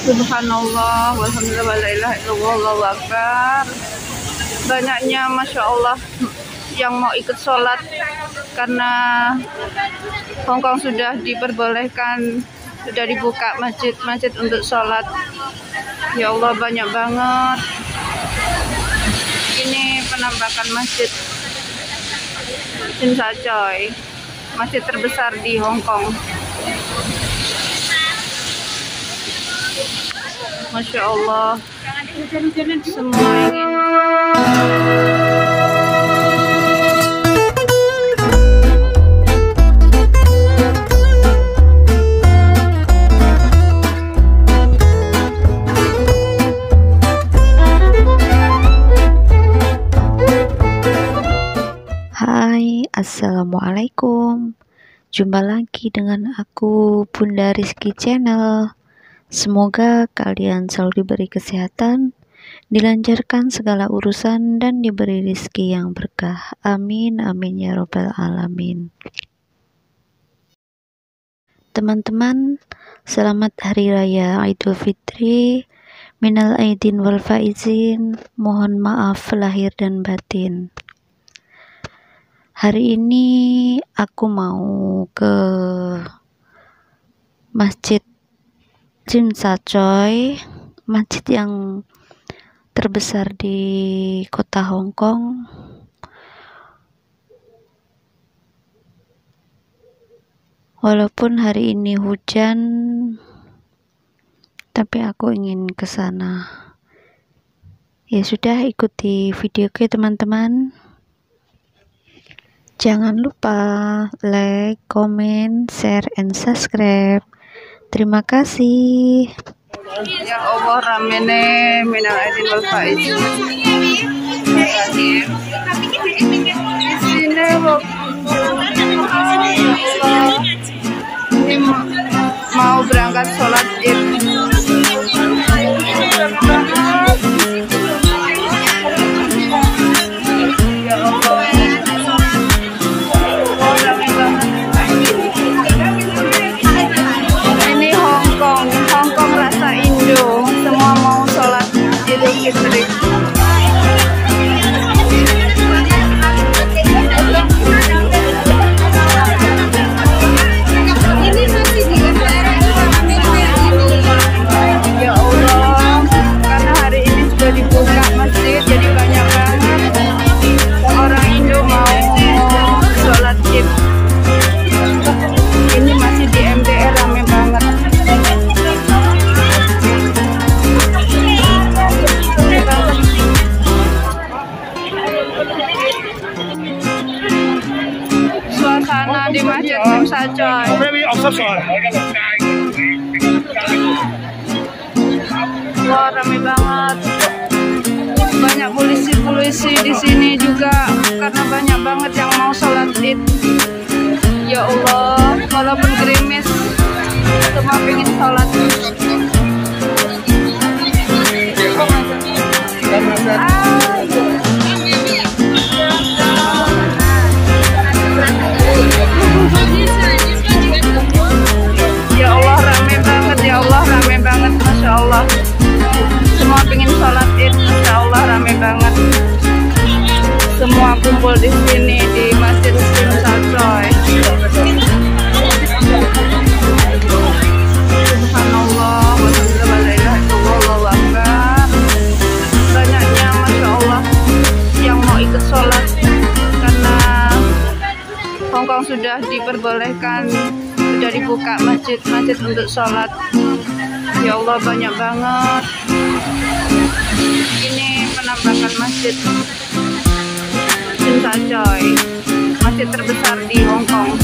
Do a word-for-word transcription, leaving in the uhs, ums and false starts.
Subhanallah, walhamdulillah, wa la ilaha illallah, Allahu akbar. Banyaknya Masya Allah yang mau ikut sholat karena Hongkong sudah diperbolehkan, sudah dibuka masjid-masjid untuk sholat. Ya Allah, banyak banget. Ini penampakan masjid Tsim Sha Tsui, masjid terbesar di Hongkong. Masya Allah, semua ingin. Hai, assalamualaikum. Jumpa lagi dengan aku, Bunda Rizky Channel. Semoga kalian selalu diberi kesehatan, dilancarkan segala urusan, dan diberi rezeki yang berkah. Amin, amin ya robbal alamin. Teman-teman, selamat Hari Raya Idul Fitri. Minal aidin wal faizin. Mohon maaf lahir dan batin. Hari ini aku mau ke Masjid Tsim Sha Tsui, masjid yang terbesar di kota Hongkong. Walaupun hari ini hujan, tapi aku ingin ke sana. Ya sudah, ikuti videoku teman-teman. Jangan lupa like, comment, share, and subscribe. Terima kasih. Ya Allah, ramene minal aidin wal faizin. Di sini ini mau berangkat sholat id. Suasana di Masjid Tsim Sha Tsui. Wah, rame banget. Banyak polisi-polisi di sini juga karena banyak banget yang mau sholat id. Ya Allah, walaupun gerimis, semua pengen sholat. Ya Allah, rame banget, ya Allah, rame banget, Masya Allah. Semua pengen sholat id, Masya Allah, rame banget. Semua kumpul di sini di Masjid Tsim Sha Tsui. Subhanallah, walhamdulillah, wa la ilaha illallah, Allahu akbar. Banyaknya Masya Allah yang mau ikut sholat karena Hongkong sudah diperbolehkan, sudah dibuka masjid-masjid untuk sholat. Ya Allah, banyak banget. Ini penampakan masjid Tsim Sha Tsui, masjid terbesar di Hongkong.